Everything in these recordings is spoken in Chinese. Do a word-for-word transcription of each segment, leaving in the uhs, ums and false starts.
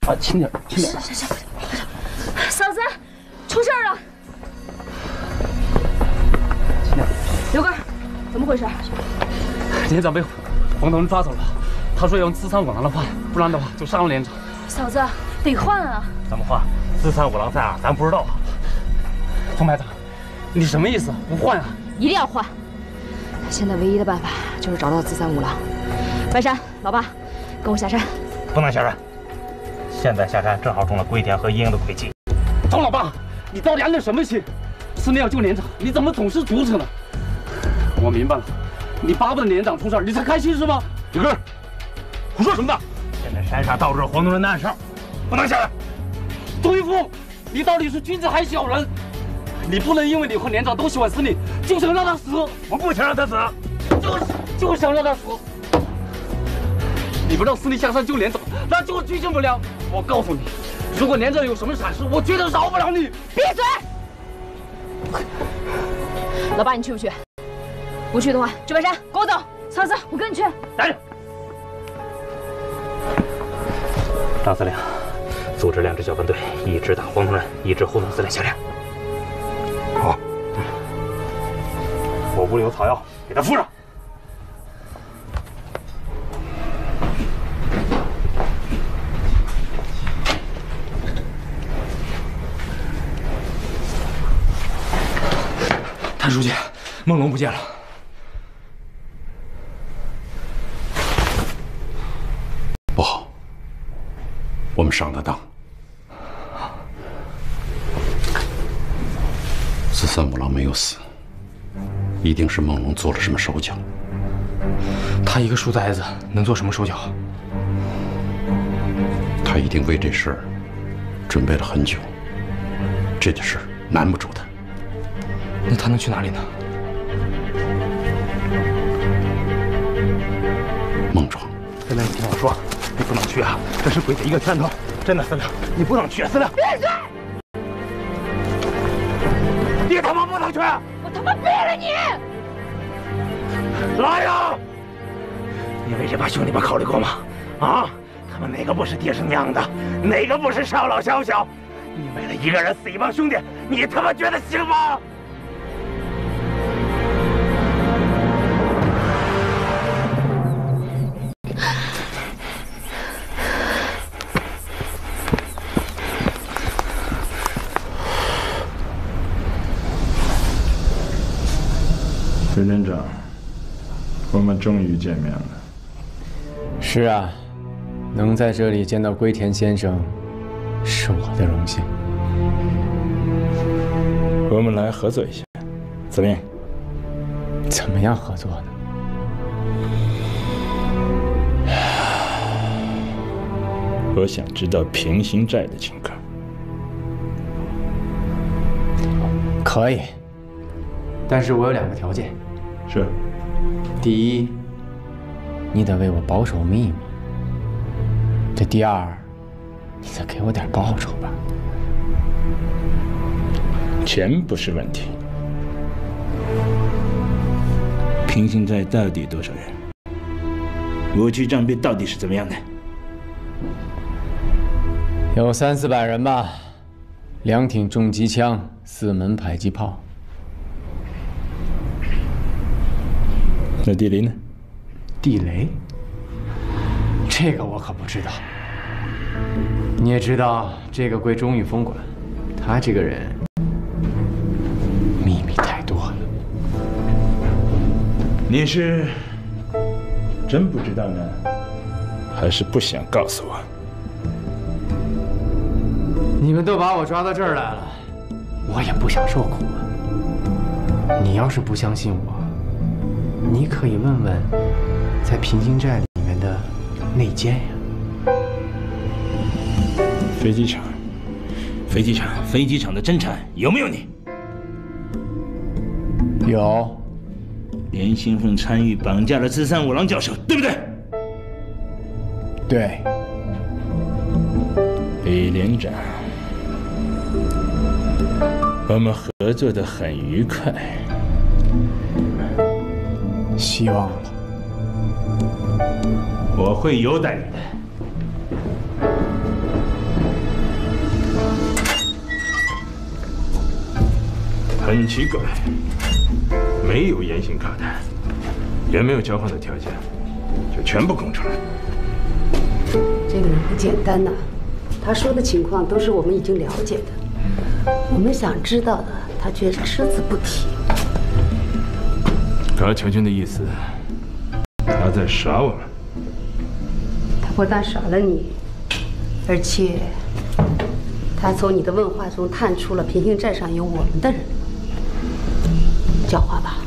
啊，轻点，轻点。 行行，嫂子，出事了！ 轻点。 刘根，怎么回事？ 连长被黄头人抓走了，他说要用自三五郎的换，不然的话就杀了连长。 嫂子，得换啊！ 怎么换？自三五郎在啊，咱不知道啊。 黄排长，你什么意思？不换啊？ 一定要换！现在唯一的办法就是找到自三五郎。白山，老八，跟我下山。 不能下山，现在下山正好中了龟田和英英的诡计。 张老八，你到底安的什么心？司令要救连长，你怎么总是阻止呢？我明白了，你巴不得连长出事，你才开心是吗？ 刘根，胡说什么呢？现在山上到处是黄头人的暗哨，不能下来。 杜一夫，你到底是君子还是小人？你不能因为你和连长都喜欢司令，就想让他死。 我不想让他死， 就是就想让他死。你不让司令下山救连长，那就是居心不良。我告诉你，如果连长有什么闪失，我绝对饶不了你。 闭嘴！老八，你去不去？不去的话，周白山，跟我走。嫂子，我跟你去。 来人！张司令，组织两支小分队，一支打黄头人，一支护送司令下连。好。我屋里有草药，给他敷上。 谭书记，梦龙不见了。 不好，我们上了当。自三五郎没有死，一定是梦龙做了什么手脚。 他一个书呆子能做什么手脚？ 他一定为这事儿准备了很久，这件事难不住他。 那他能去哪里呢？ 孟庄。 司令，你听我说，你不能去啊！这是鬼子一个圈套，真的，司令，你不能去，司令。闭嘴！你他妈不能去！ 我他妈毙了你！ 来呀！你为这帮兄弟们考虑过吗？啊，他们哪个不是爹生娘的，哪个不是少老小小？你为了一个人死一帮兄弟，你他妈觉得行吗？ 刘连长，我们终于见面了。 是啊，能在这里见到龟田先生，是我的荣幸。 我们来合作一下，司令。 怎么样合作呢？ 我想知道平行寨的情况。 可以，但是我有两个条件。 是。 第一，你得为我保守秘密。这第二，你得给我点报酬吧。 钱不是问题。平行寨到底多少人？武器装备到底是怎么样的？ 有三四百人吧，两挺重机枪，四门迫击炮。 那地雷呢？ 地雷？这个我可不知道。你也知道，这个归钟玉峰管，他这个人秘密太多了。 你是真不知道呢，还是不想告诉我？ 你们都把我抓到这儿来了，我也不想受苦啊。你要是不相信我，你可以问问在平行寨里面的内奸呀。 飞机场，飞机场，飞机场的侦察有没有你？ 有。 连新凤参与绑架了自三五郎教授，对不对？ 对。 李连长，我们合作得很愉快。 希望了。 我会优待你的。 很奇怪，没有严刑卡的，也没有交换的条件，就全部供出来。 这个人不简单呐，他说的情况都是我们已经了解的，我们想知道的，他却只字不提。 高桥君的意思，他在耍我们。 他不但耍了你，而且他从你的问话中探出了平行寨上有我们的人，狡猾吧？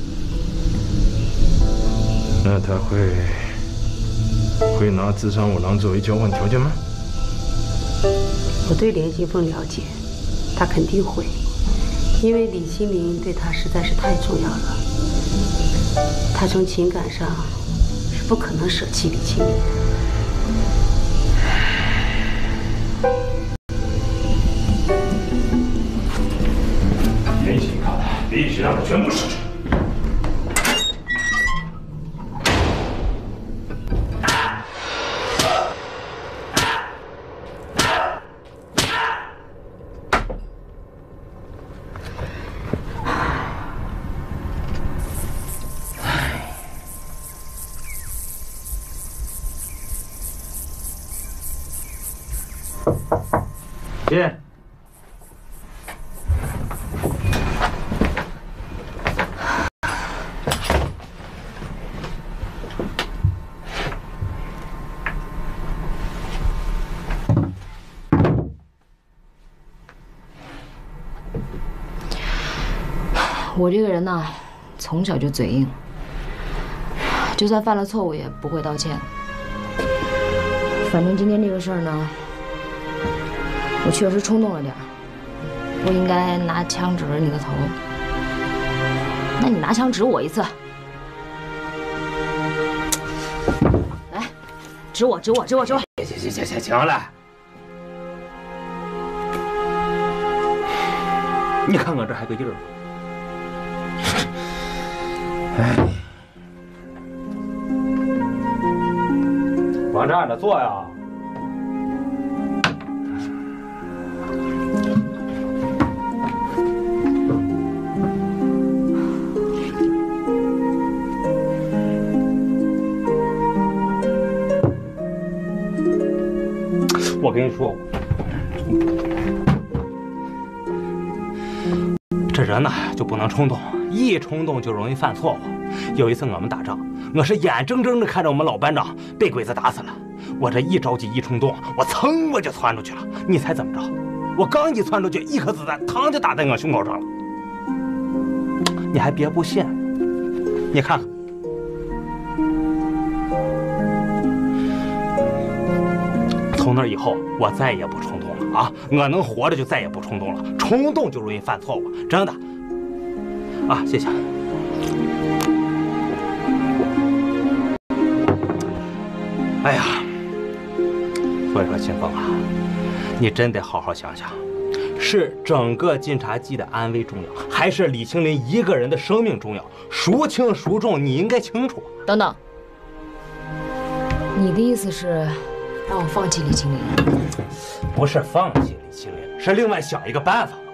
那他会会拿自伤五郎作为交换条件吗？ 我对连行凤了解，他肯定会，因为李清明对他实在是太重要了，他从情感上是不可能舍弃李清明的。 严刑卡的必须让他全部使出。进。 我这个人呢，从小就嘴硬，就算犯了错误也不会道歉。反正今天这个事儿呢，我确实冲动了点儿，不应该拿枪指着你的头。那你拿枪指我一次，来，指我，指我，指我，指我！ 行行行行行了，你看我这还个劲儿。哎，往这按着坐呀。我跟你说，这人呢就不能冲动，一冲动就容易犯错误。有一次我们打仗，我是眼睁睁的看着我们老班长被鬼子打死了。我这一着急一冲动，我噌我就窜出去了。你猜怎么着？我刚一窜出去，一颗子弹嘡就打在我胸口上了。你还别不信，你看看。从那以后，我再也不冲动了啊！我能活着就再也不冲动了，冲动就容易犯错误，真的。啊，谢谢。哎呀，所以说秦风啊，你真得好好想想，是整个晋察冀的安危重要，还是李青林一个人的生命重要？孰轻孰重，你应该清楚。 等等，你的意思是让我放弃李青林？ 不是放弃李青林，是另外想一个办法。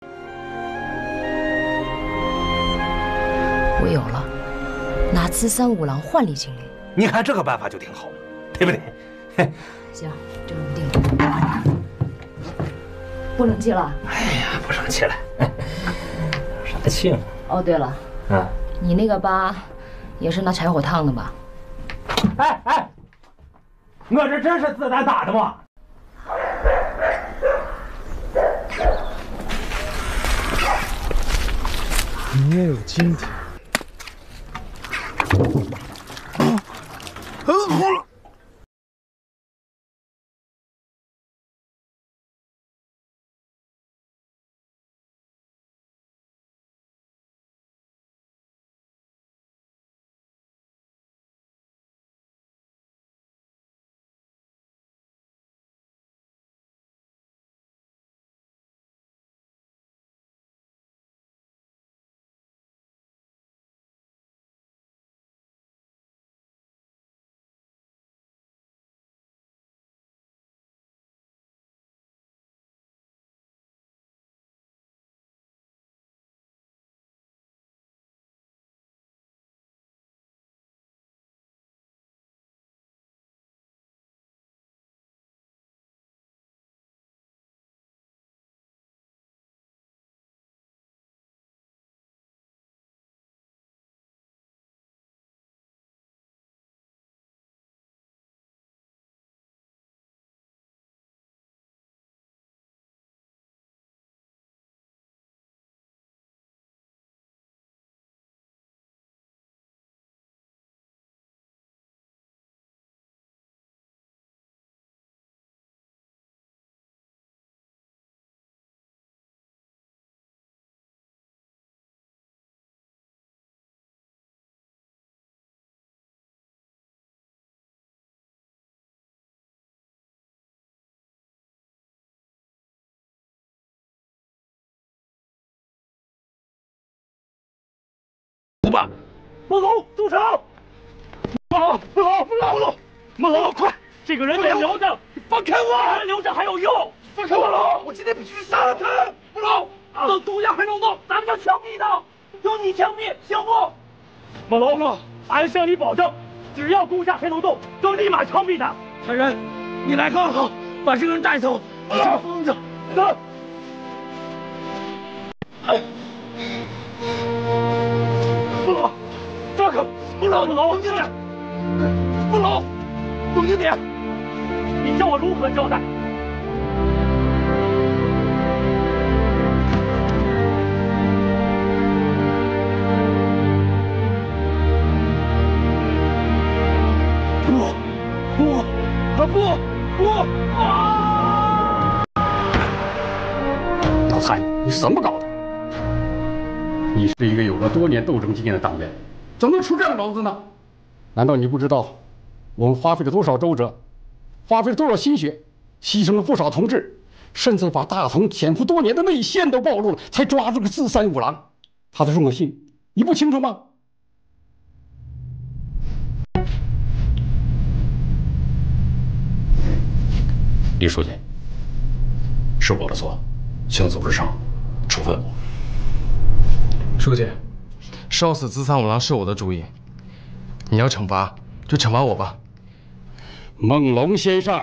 我有了，拿慈三五郎换李青林。 你看这个办法就挺好，对不对？ 行，就这么定了。不生气了？ 哎呀，不生气了，啥气嘛？ 哦，对了， 啊， 你那个疤也是拿柴火烫的吧？ 哎哎，我这真是子弹打的吗？ 你也有今天。 吧。孟龙，住手！孟龙，孟龙，孟龙，孟龙，快！这个人得留着，放开我！留着还有用！放开我龙！我今天必须杀了他！孟龙，弄毒药还能弄，咱们要枪毙他！由你枪毙，行不？孟龙，俺向你保证，只要宫下还能动，就立马枪毙他。来人，你来刚好，把这个人带走！你这个疯子！走！哎。 孟龙，抓口！孟龙，孟龙，冷静点！孟龙，冷静点！你叫我如何交代？不，不，啊不，不！啊！ 老蔡，你是怎么搞的？ 你是一个有了多年斗争经验的党员，怎么能出这样的篓子呢？难道你不知道，我们花费了多少周折，花费了多少心血，牺牲了不少同志，甚至把大同潜伏多年的内线都暴露了，才抓住个自三五郎，他的重要性你不清楚吗？李书记，是我的错，请组织上处分我。 书记，烧死资三五郎是我的主意，你要惩罚就惩罚我吧。 孟龙先生，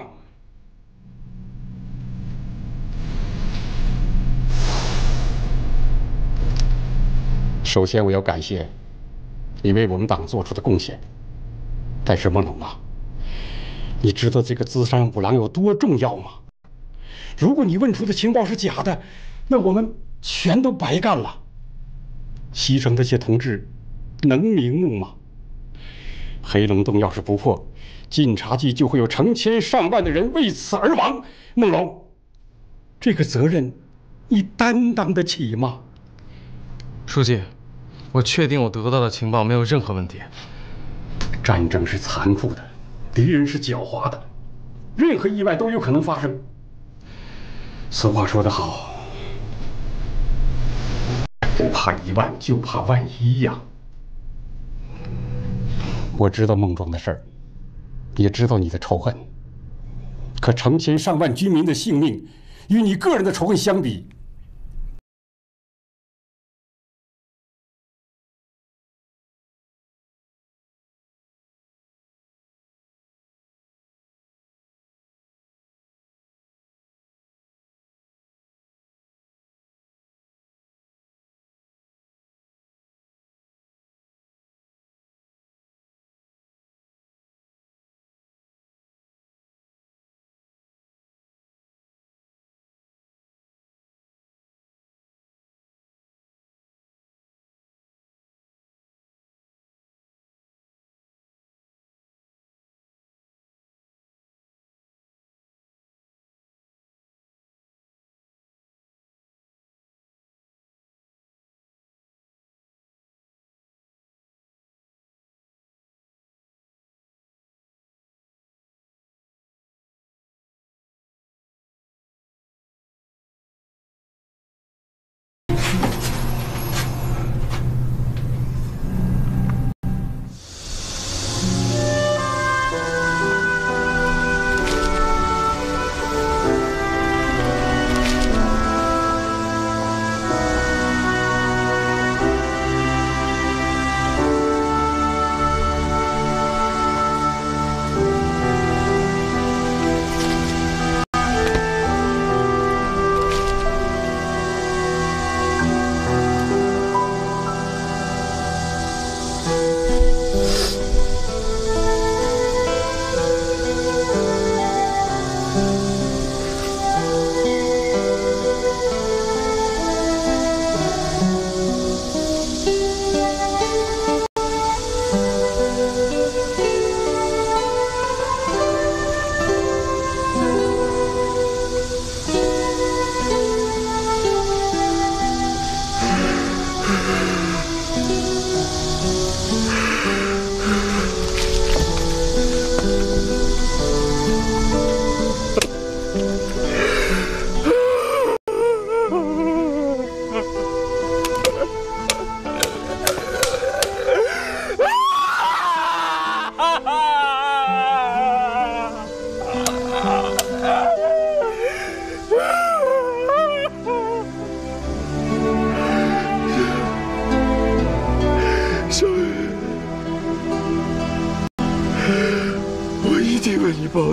首先我要感谢你为我们党做出的贡献，但是孟龙啊，你知道这个资三五郎有多重要吗？如果你问出的情报是假的，那我们全都白干了。 牺牲这些同志，能瞑目吗？黑龙洞要是不破，晋察冀就会有成千上万的人为此而亡。孟龙，这个责任，你担当得起吗？ 书记，我确定我得到的情报没有任何问题。 战争是残酷的，敌人是狡猾的，任何意外都有可能发生。俗话说得好。 不怕一万，就怕万一呀！我知道孟庄的事儿，也知道你的仇恨，可成千上万军民的性命，与你个人的仇恨相比，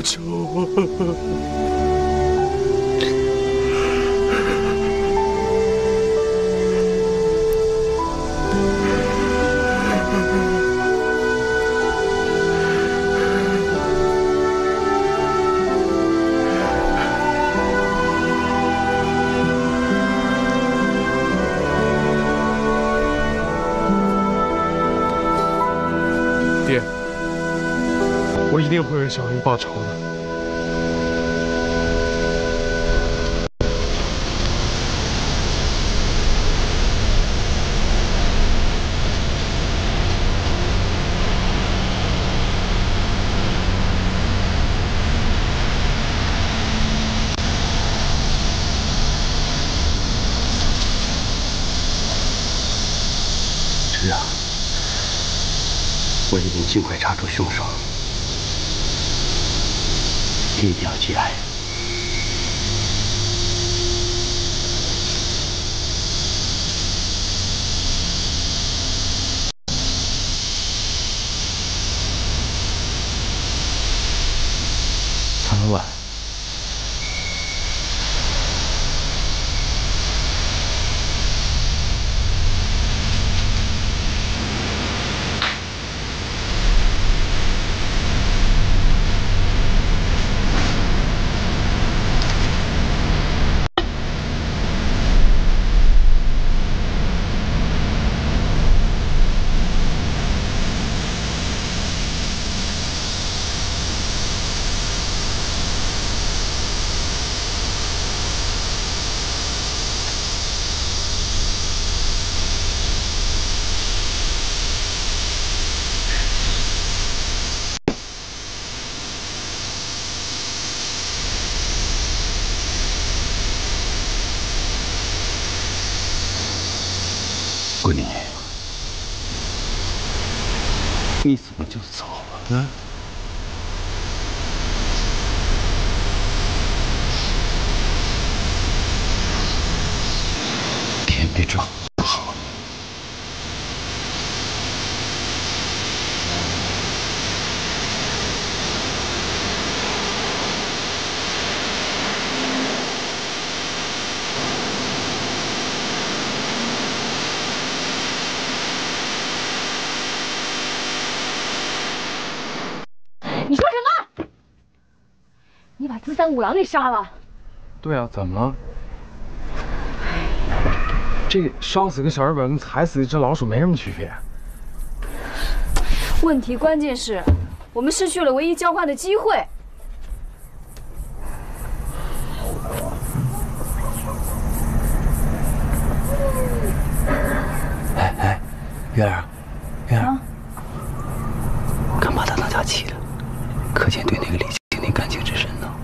求。爹，我一定会为小云报仇的。 是啊，我一定尽快查出凶手，一定要节哀。 苍老板， 闺女，你怎么就走了呢？天没正好。 你说什么？你把资三五郎给杀了？ 对啊，怎么了？这烧死个小日本跟踩死一只老鼠没什么区别。 问题关键是我们失去了唯一交换的机会。 哎哎，月儿，月儿， 啊、 刚把他当家气了，可见对那个李青林感情之深呢。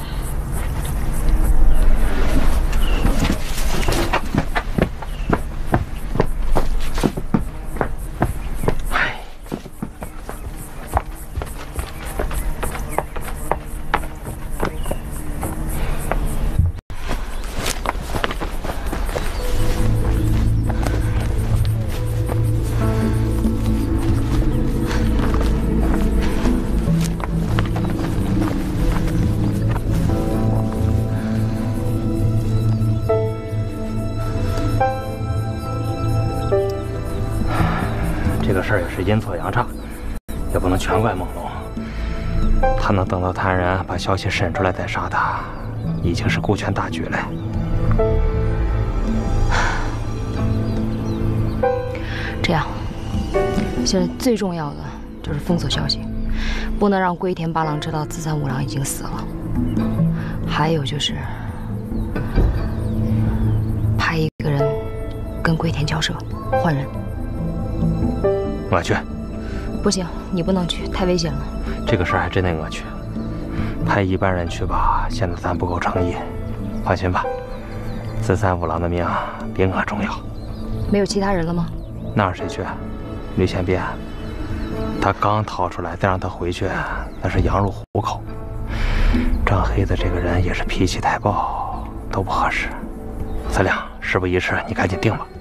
这个事儿也是阴错阳差，也不能全怪梦龙。他能等到探人把消息审出来再杀他，已经是顾全大局了。 这样，现在最重要的就是封锁消息，不能让龟田八郎知道资三五郎已经死了。还有就是派一个人跟龟田交涉，换人。 我去。 不行，你不能去，太危险了。 这个事儿还真得我去。派一般人去吧，显得咱不够诚意。放心吧，资三五郎的命比我重要。 没有其他人了吗？ 那让谁去？吕宪斌，他刚逃出来，再让他回去，那是羊入虎口。张黑子这个人也是脾气太暴，都不合适。司令，事不宜迟，你赶紧定吧。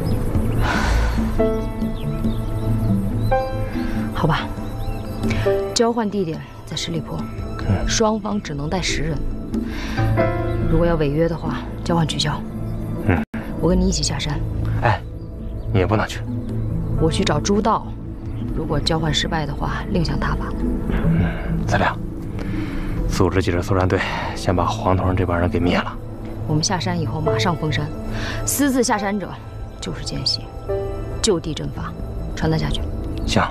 好吧， 交换地点在十里坡，双方只能带十人。如果要违约的话，交换取消。 嗯， 我跟你一起下山。 哎，你也不能去。 我去找朱道，如果交换失败的话，另想他法。 嗯，子良，组织记者作战队，先把黄头上这帮人给灭了。 我们下山以后马上封山，私自下山者就是奸细，就地正法，传达下去。 行。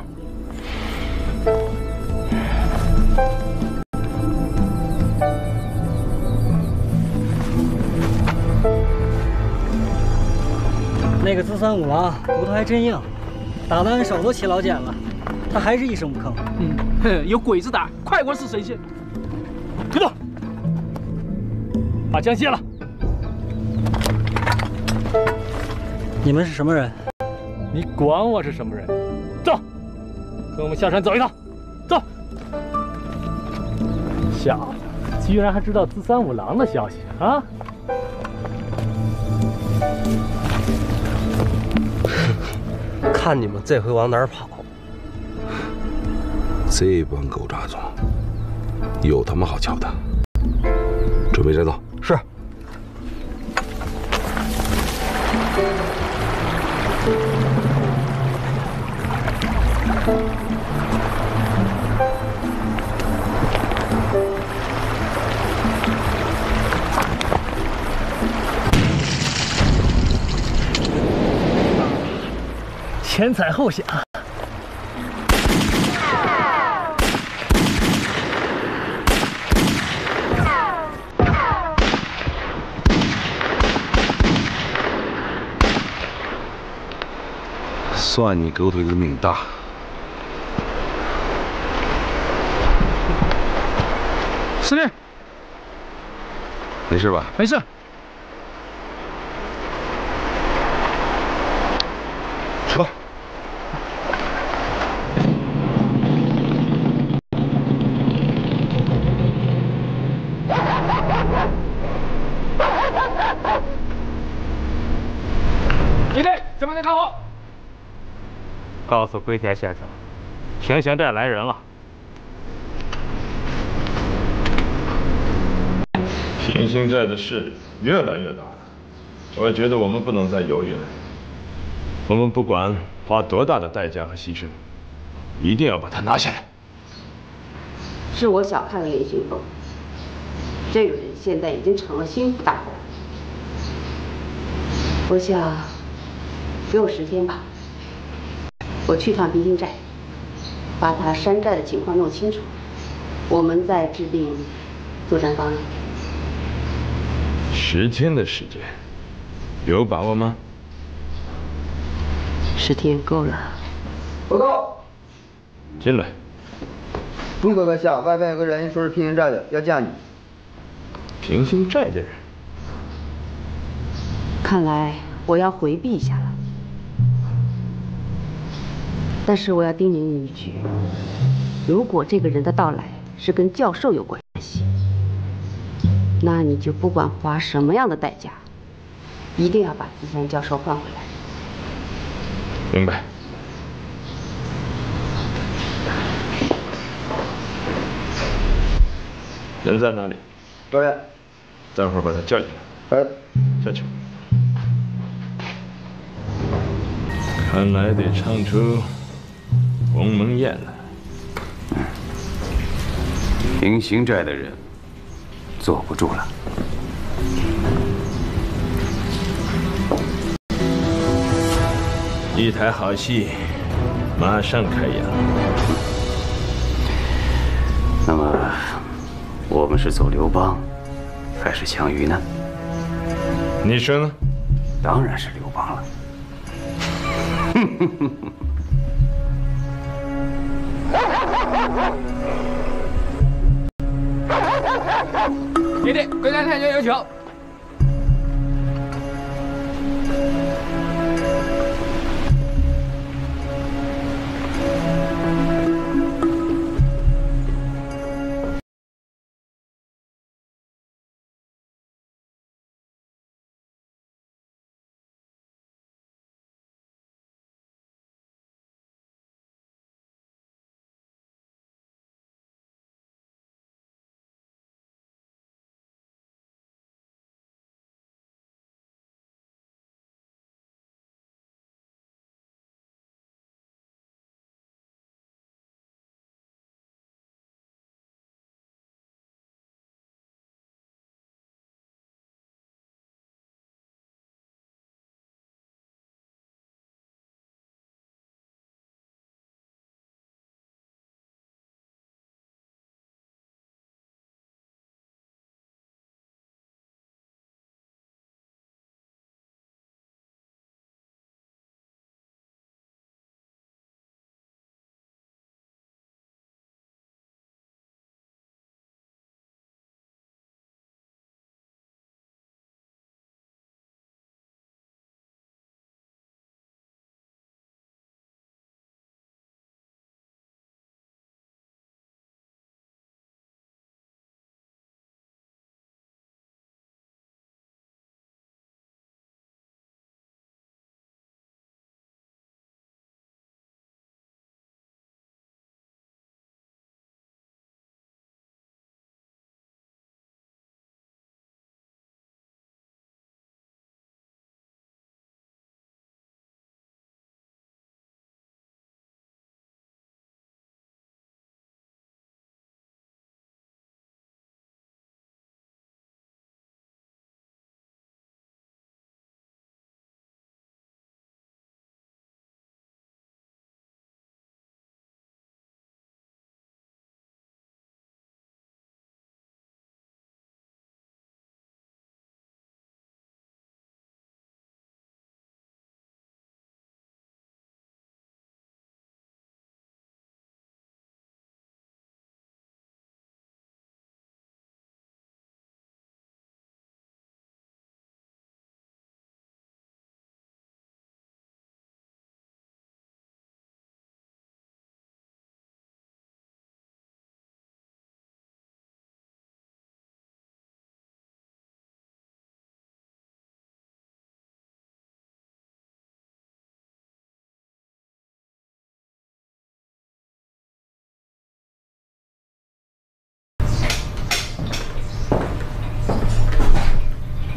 那个资三五郎骨头还真硬，打完手都起老茧了，他还是一声不吭。 嗯，哼，有鬼子胆，快活是神仙。土豆，把枪卸了。 你们是什么人？ 你管我是什么人？走，跟我们下山走一趟。走。小子，居然还知道资三五郎的消息啊！ 看你们这回往哪儿跑！ 这帮狗杂种，有他妈好瞧的！准备战斗。 是。 前踩后想。 算你狗腿子命大。 司令， 没事吧？ 没事。 撤。 一队，这边的看好。 告诉龟田先生，平行寨来人了。 平行寨的势力越来越大了，我觉得我们不能再犹豫了。我们不管花多大的代价和牺牲，一定要把它拿下来。 是我小看了林行风，这个人现在已经成了心腹大患。我想，给我十天吧。我去趟平行寨，把他山寨的情况弄清楚，我们再制定作战方案。 十天的时间，有把握吗？ 十天够了。 报告， 进来。 钟阁阁下，外边有个人说是平行寨的，要见你。 平行寨的人？ 看来我要回避一下了。但是我要叮咛你一句，如果这个人的到来是跟教授有关系，那你就不管花什么样的代价，一定要把资深教授换回来。 明白。人在哪里？ 导演， 待会儿把他叫进来。 哎， 下去。看来得唱出鸿门宴了。 平行寨的人坐不住了。 一台好戏，马上开演。 那么，我们是走刘邦，还是项羽呢？ 你说呢？ 当然是刘邦了。 弟弟，龟山太监有请。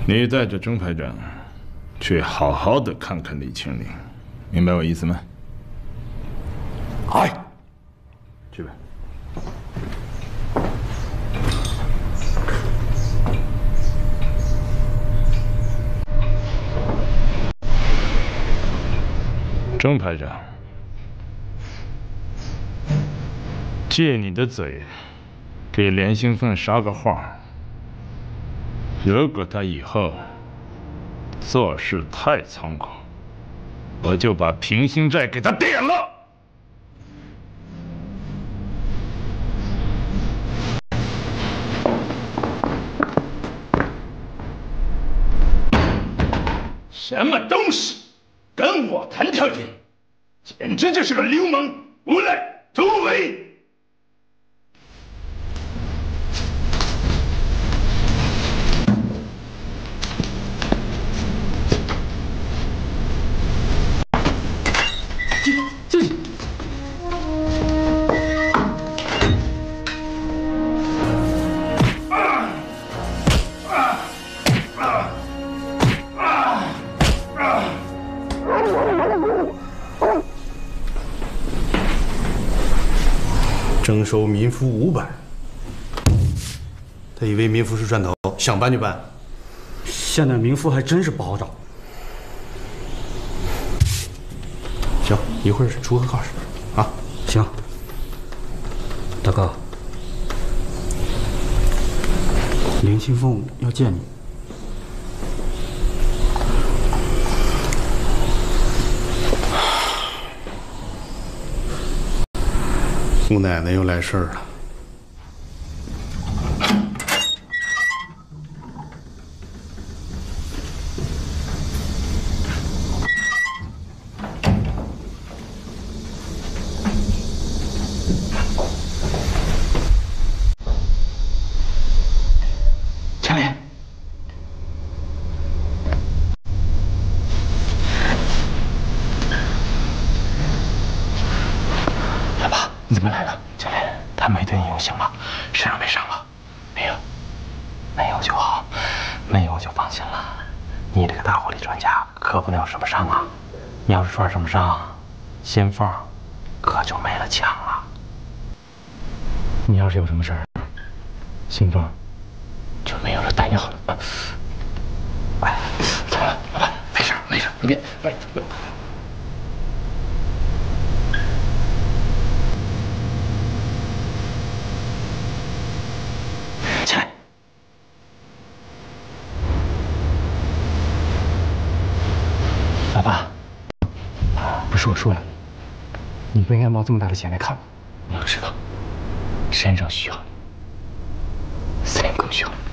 你带着郑排长去好好的看看李清林，明白我意思吗？ 哎， 去吧。郑排长，借你的嘴给连兴凤捎个话，如果他以后做事太猖狂，我就把平兴寨给他点了。什么东西？跟我谈条件，简直就是个流氓、无赖、土匪！ 这这。 征收民夫五百，他以为民夫是砖头，想办就办。 现在民夫还真是不好找。 行，一会儿出个告示，啊， 行。大哥，林清凤要见你。 姑奶奶又来事儿了。 强烈，老爸，你怎么来了？强烈，他没对你有刑吧？身上没伤吧？没有，没有就好，没有就放心了。你这个大火力专家可不能有什么伤啊！你要是受什么伤，心凤可就没了枪了。你要是有什么事儿，心凤就没有了弹药了。哎，走了，老板，没事没事，你别别别。起来。老爸，不是我说了，你不应该冒这么大的险来看我。你要知道，山上需要你，司令更需要你。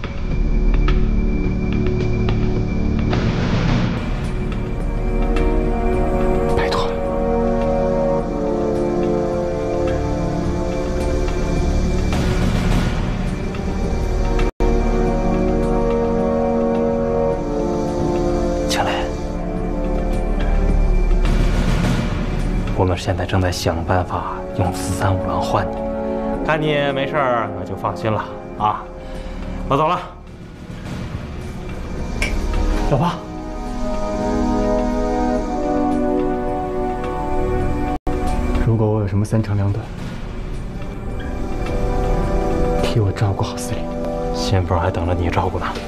拜托了。强烈，我们现在正在想办法用四三五郎换你。看你没事儿，那就放心了啊！我走了。 老爸，如果我有什么三长两短，替我照顾好司令。 先锋还等着你照顾呢。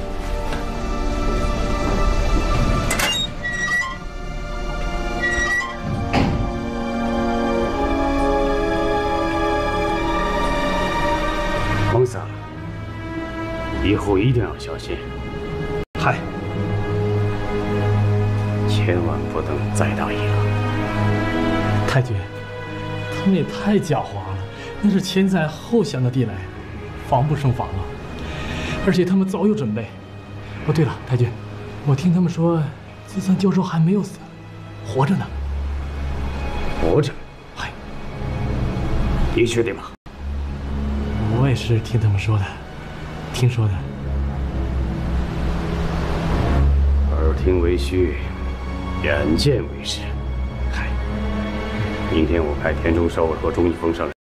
王嫂，以后一定要小心。 嗨， 千万不能再大意了。 太君，他们也太狡猾了，那是前灾后享的地雷，防不胜防啊！而且他们早有准备。哦，对了，太君，我听他们说，资三教授还没有死，活着呢。 活着？ 嗨， 你确定吗？ 我也是听他们说的，听说的。 耳听为虚，眼见为实。嗨，明天我派田中守和钟一峰上。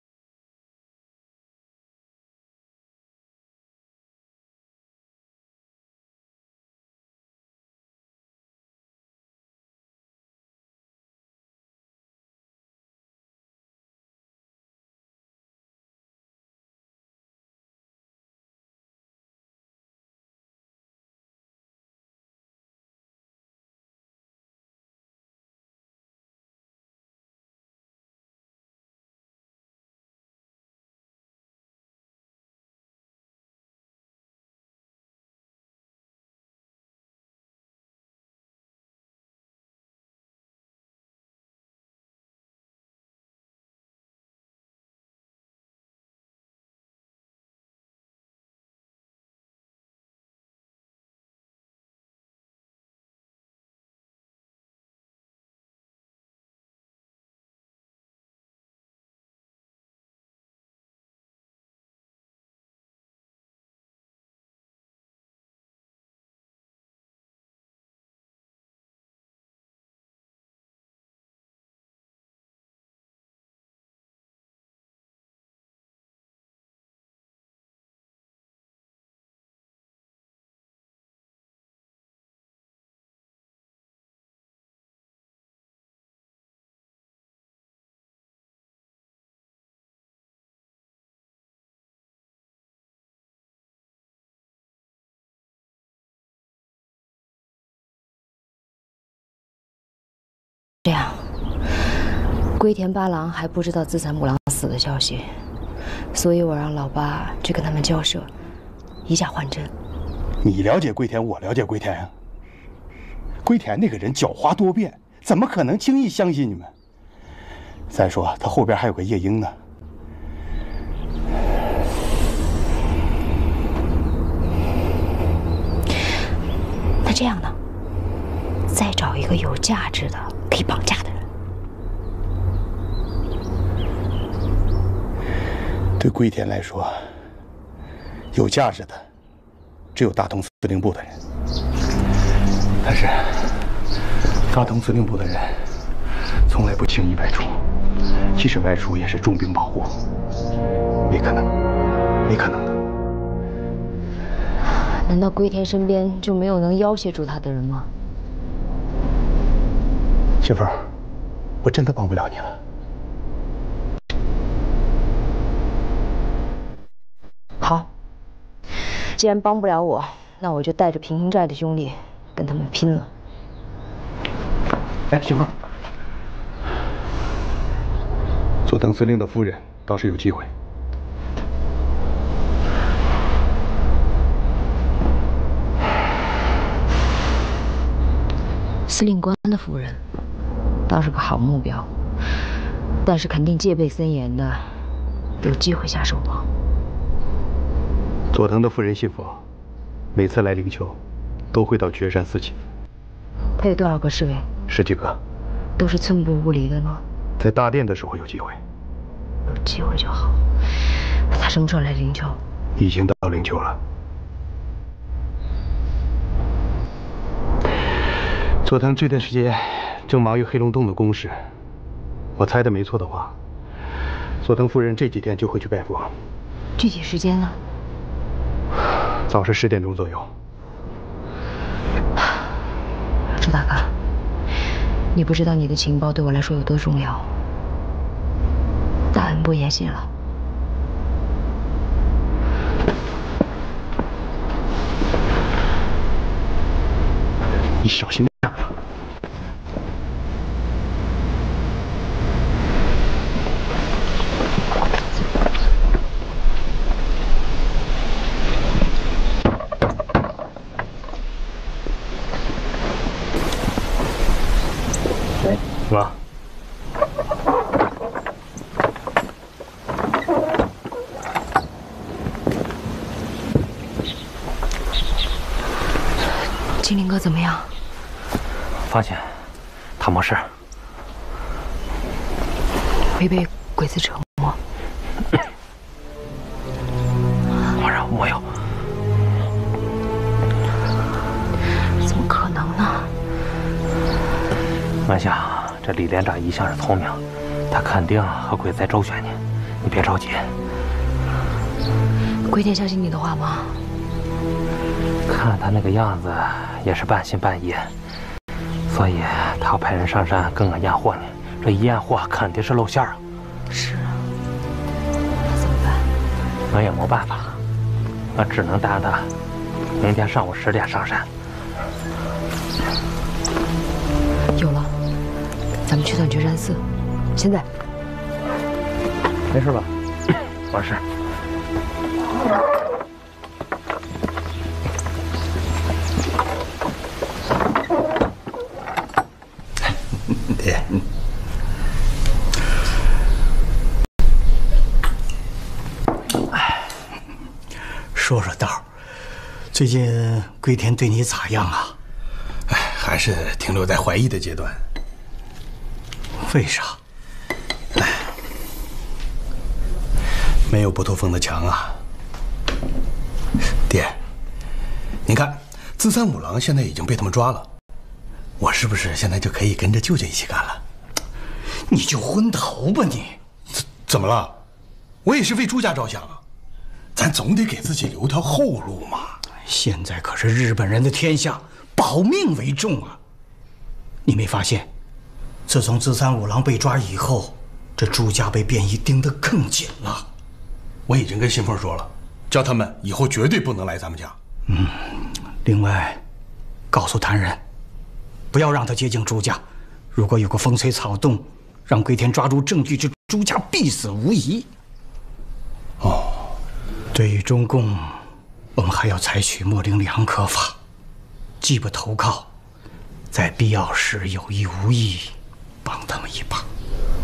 这样，龟田八郎还不知道资产母郎死的消息，所以我让老八去跟他们交涉，以假换真。 你了解龟田，我了解龟田呀。龟田那个人狡猾多变，怎么可能轻易相信你们？再说他后边还有个夜莺呢。 那这样呢？再找一个有价值的可以绑架的人。 对龟田来说，有价值的只有大同司令部的人。但是，大同司令部的人从来不轻易外出，即使外出也是重兵保护，没可能，没可能的。 难道龟田身边就没有能要挟住他的人吗？ 媳妇儿，我真的帮不了你了。 好，既然帮不了我，那我就带着平行寨的兄弟跟他们拼了。 哎，媳妇儿，佐藤司令的夫人倒是有机会。 司令官的夫人倒是个好目标，但是肯定戒备森严的，有机会下手吗？ 佐藤的夫人信佛，每次来灵丘都会到绝山寺祈。 他有多少个侍卫？ 十几个， 都是寸步不离的吗？ 在大殿的时候有机会， 有机会就好。他什么时候来灵丘？ 已经到灵丘了。佐藤这段时间正忙于黑龙洞的公事，我猜的没错的话，佐藤夫人这几天就会去拜访。 具体时间呢？ 早上十点钟左右。 朱大哥，你不知道你的情报对我来说有多重要。大恩不言谢了。 你小心点。 妈， 金灵哥怎么样？ 放心，他没事。 没被鬼子折磨？ 当然没有。 怎么可能呢？ 我想这李连长一向是聪明，他肯定和鬼子在周旋呢。你别着急。 龟田相信你的话吗？ 看他那个样子，也是半信半疑，所以他要派人上山跟我验货呢。这一验货，肯定是露馅啊。 是啊，那怎么办？ 我也没办法，我只能答应他，明天上午十点上山。 有了，咱们去趟绝山寺。现在。 没事吧？完事。 爹， 说说道，最近龟田对你咋样啊？ 哎，还是停留在怀疑的阶段。 为啥？ 哎，没有不透风的墙啊。爹，您看，自三五郎现在已经被他们抓了。我是不是现在就可以跟着舅舅一起干了？ 你就昏头吧你！ 怎怎么了？我也是为朱家着想啊，咱总得给自己留条后路嘛。 现在可是日本人的天下，保命为重啊！你没发现，自从自三五郎被抓以后，这朱家被便衣盯得更紧了。 我已经跟新凤说了，叫他们以后绝对不能来咱们家。 嗯，另外，告诉谭仁。不要让他接近朱家， 如果有个风吹草动，让龟田抓住证据，这朱家必死无疑。哦，对于中共，我们还要采取模棱两可法，既不投靠，在必要时有意无意帮他们一把。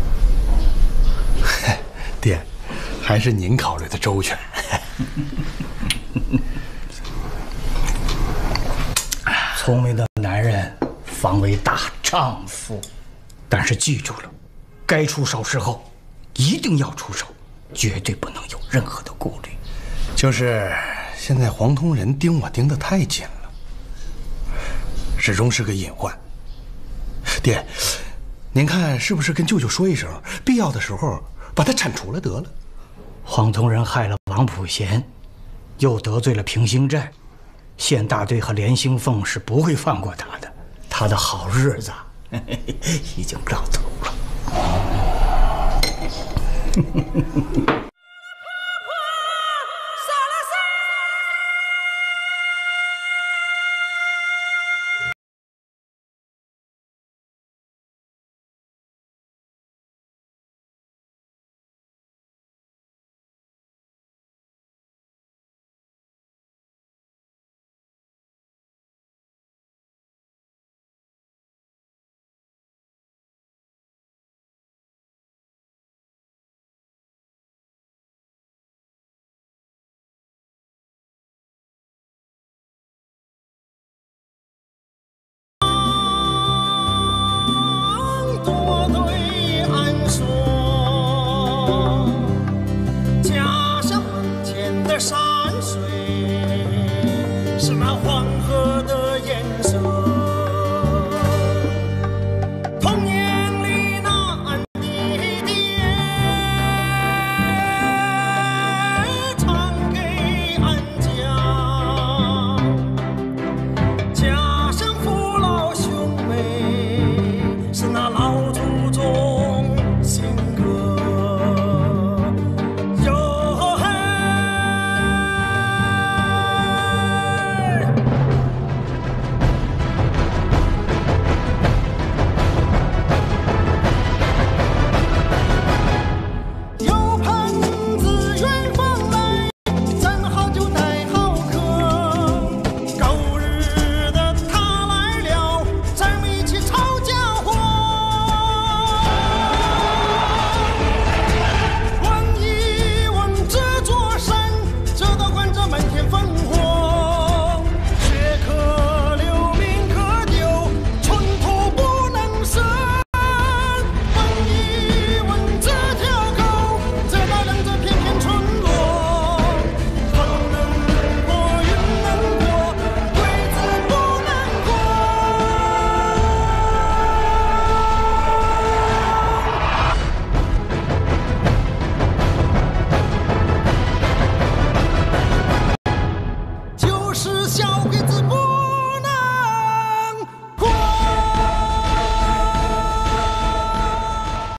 爹，还是您考虑的周全。 聪明的男人方为大丈夫，但是记住了，该出手时候一定要出手，绝对不能有任何的顾虑。 就是现在黄通人盯我盯得太紧了，始终是个隐患。爹，您看是不是跟舅舅说一声，必要的时候把他铲除了得了？ 黄通人害了王普贤，又得罪了平兴寨，县大队和连兴凤是不会放过他的，他的好日子已经到头了。 山水是那黄河的颜色，童年里那俺的爹唱给俺讲，家乡父老兄妹是那老祖宗新歌。交给